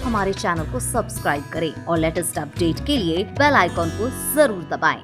हमारे चैनल को सब्सक्राइब करें और लेटेस्ट अपडेट के लिए बेल आइकॉन को जरूर दबाएं।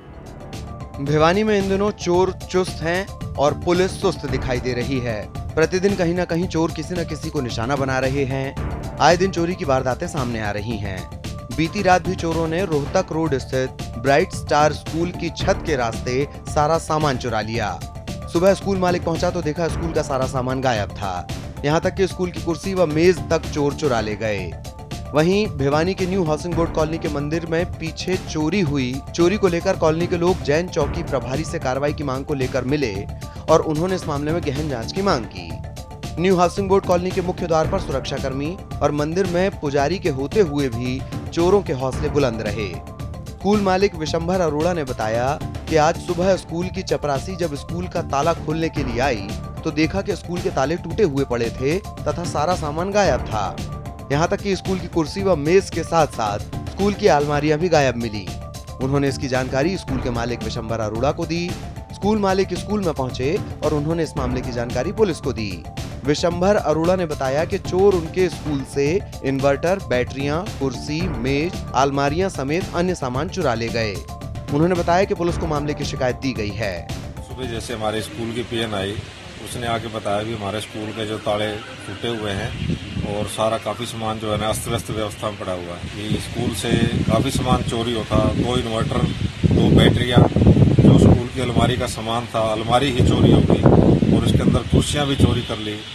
भिवानी में इन दिनों चोर चुस्त हैं और पुलिस सुस्त दिखाई दे रही है। प्रतिदिन कहीं न कहीं चोर किसी न किसी को निशाना बना रहे हैं। आए दिन चोरी की वारदातें सामने आ रही हैं। बीती रात भी चोरों ने रोहतक रोड स्थित ब्राइट स्टार स्कूल की छत के रास्ते सारा सामान चुरा लिया। सुबह स्कूल मालिक पहुंचा तो देखा स्कूल का सारा सामान गायब था। यहाँ तक कि स्कूल की कुर्सी व मेज तक चोर चुरा ले गए। वहीं भिवानी के न्यू हाउसिंग बोर्ड कॉलोनी के मंदिर में पीछे चोरी हुई। चोरी को लेकर कॉलोनी के लोग जैन चौकी प्रभारी से कार्रवाई की मांग को लेकर मिले और उन्होंने इस मामले में गहन जांच की मांग की। न्यू हाउसिंग बोर्ड कॉलोनी के मुख्य द्वार पर सुरक्षाकर्मी और मंदिर में पुजारी के होते हुए भी चोरों के हौसले बुलंद रहे। स्कूल मालिक विशंभर अरोड़ा ने बताया कि आज सुबह स्कूल की चपरासी जब स्कूल का ताला खोलने के लिए आई तो देखा कि स्कूल के ताले टूटे हुए पड़े थे तथा सारा सामान गायब था। यहाँ तक कि स्कूल की कुर्सी व मेज के साथ साथ स्कूल की अलमारियां भी गायब मिली। उन्होंने इसकी जानकारी स्कूल के मालिक विशंभर अरोड़ा को दी। स्कूल मालिक स्कूल में पहुंचे और उन्होंने इस मामले की जानकारी पुलिस को दी। विशंभर अरोड़ा ने बताया कि चोर उनके स्कूल से इन्वर्टर, बैटरियां, कुर्सी, मेज, अलमारियां समेत अन्य सामान चुरा ले गए। उन्होंने बताया कि पुलिस को मामले की शिकायत दी गई है। सुबह जैसे हमारे स्कूल की पीएन आई, उसने आके बताया कि हमारे स्कूल के जो ताले टूटे हुए हैं और सारा काफी सामान जो है ना अस्त व्यस्त व्यवस्था में पड़ा हुआ है। कि स्कूल से काफी सामान चोरी होता, 2 इन्वर्टर, 2 बैटरियां, जो स्कूल की अलमारी का सामान था, अलमारी ही चोरी हो गई और उसके अंदर कुर्सियां भी चोरी कर ली।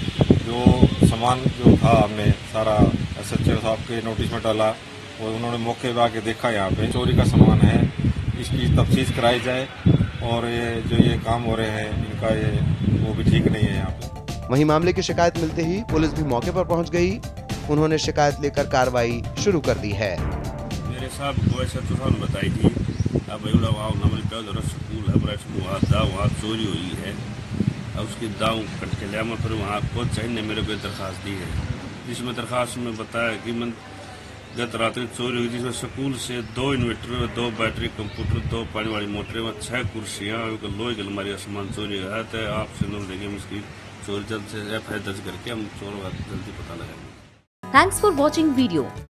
जो सामान जो था हमने सारा SHO साहब के नोटिस में डाला और उन्होंने मौके पर आके देखा यहाँ पे चोरी का सामान है, इसकी तफ्तीश कराई जाए और ये काम हो रहे हैं इनका वो भी ठीक नहीं है यहाँ पे। वहीं मामले की शिकायत मिलते ही पुलिस भी मौके पर पहुंच गई। उन्होंने शिकायत लेकर कार्रवाई शुरू कर दी है। मेरे साहब को SHO साहब ने बताई थी अब स्कूल है वहाँ चोरी हुई है और उसकी दाव कट के लिया। मैं फिर वहाँ पहुँच चाहिए मेरे को दरखास्त दी है, जिसमें दरखास्त में बताया कि मैं गत रात्रि चोरी हुई जिसमें स्कूल से 2 इन्वर्टर, 2 बैटरी, कंप्यूटर, 2 पानी वाली मोटरें व 6 कुर्सियाँ लोहे की अलमारी का सामान चोरी है। तो आपसे अनुरोध देंगे हम इसकी चोरी जल्द से FIR दर्ज करके हम चोरों का जल्दी पता लगाएंगे। Thanks for watching video.